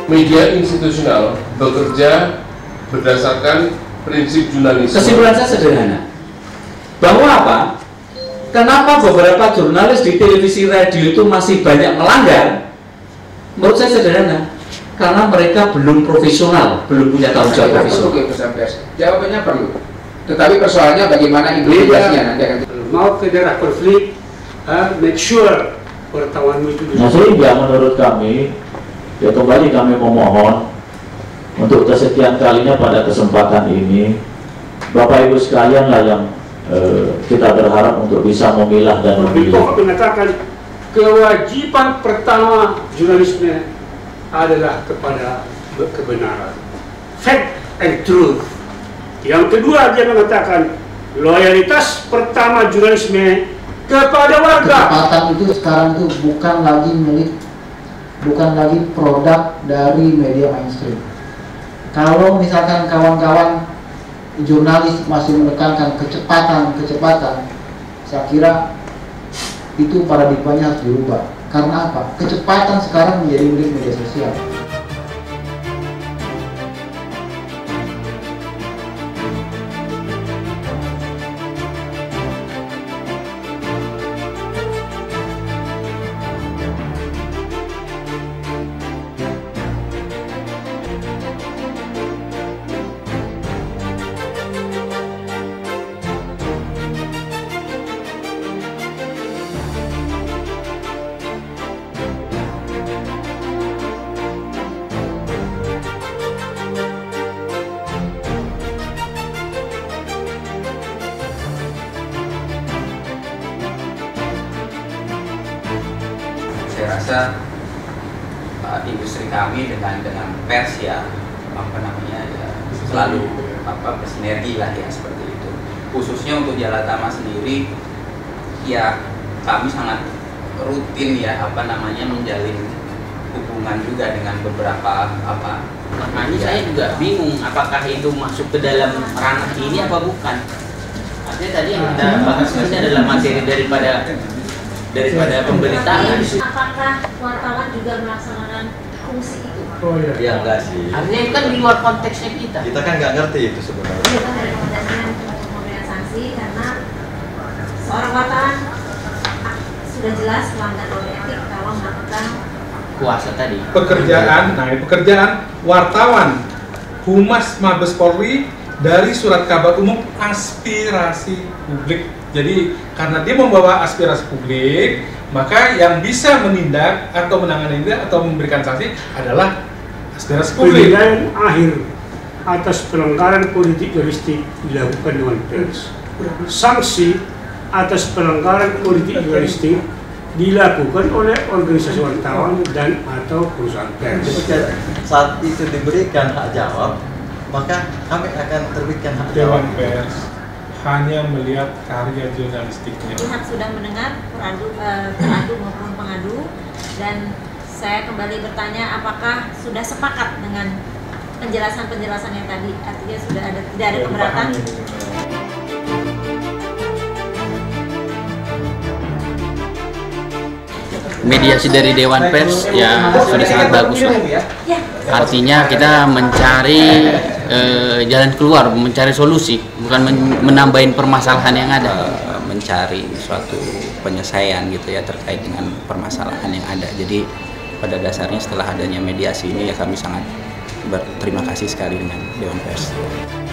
Media institusional bekerja berdasarkan prinsip jurnalisme. Kesimpulan saya sederhana, bahwa apa? Kenapa beberapa jurnalis di televisi radio itu masih banyak melanggar? Menurut saya sederhana, karena mereka belum profesional, belum punya tanggung jawab profesional. Jawabannya perlu, tetapi persoalannya bagaimana implementasinya nanti akan. Mau ke daerah konflik, make sure wartawanmu itu. Nah, sehingga menurut kami, ya kembali kami memohon untuk kesekian kalinya pada kesempatan ini, Bapak Ibu sekalian lah yang kita berharap untuk bisa memilah dan memilih. Mengatakan kewajiban pertama jurnalisme adalah kepada kebenaran, fact and truth. Yang kedua dia mengatakan loyalitas pertama jurnalisme kepada warga. Kecepatan itu sekarang itu bukan lagi produk dari media mainstream. Kalau misalkan kawan-kawan jurnalis masih menekankan kecepatan, saya kira itu paradigmanya harus dirubah. Karena apa? Kecepatan sekarang menjadi milik media sosial. Saya rasa industri kami dengan pers ya selalu bersinergi lah ya seperti itu. Khususnya untuk Jalatama sendiri ya kami sangat rutin ya menjalin hubungan juga dengan beberapa makanya saya juga bingung apakah itu masuk ke dalam ranah ini apa bukan. Artinya tadi yang kita bahas ini adalah materi daripada pemberitaan. Apakah wartawan juga melaksanakan fungsi itu? Oh iya. Ya enggak sih. Artinya itu kan di luar konteksnya kita. Kita kan nggak ngerti itu sebenarnya. Kita dari konteksnya untuk memberikan sanksi karena seorang wartawan sudah jelas melanggar kode etik kalau melakukan kuasa tadi. Pekerjaan wartawan Humas Mabes Polri dari surat kabar umum aspirasi publik. Jadi karena dia membawa aspirasi publik, maka yang bisa menindak atau menangani atau memberikan sanksi adalah aspirasi publik. Penilaian akhir atas pelanggaran politik jurnalistik dilakukan Dewan Pers. Sanksi atas pelanggaran politik jurnalistik dilakukan oleh organisasi wartawan dan atau perusahaan pers. Saat itu diberikan hak jawab, maka kami akan terbitkan hak jawab. Dewan Pers hanya melihat karya jurnalistiknya. Pihak sudah mendengar teradu maupun pengadu, dan saya kembali bertanya apakah sudah sepakat dengan penjelasan yang tadi, artinya sudah tidak ada keberatan. Mediasi dari Dewan Pers ya sudah sangat bagus lah. Artinya kita mencari jalan keluar, mencari solusi, bukan menambahin permasalahan yang ada, mencari suatu penyelesaian gitu ya terkait dengan permasalahan yang ada. Jadi pada dasarnya setelah adanya mediasi ini ya kami sangat berterima kasih sekali dengan Dewan Pers.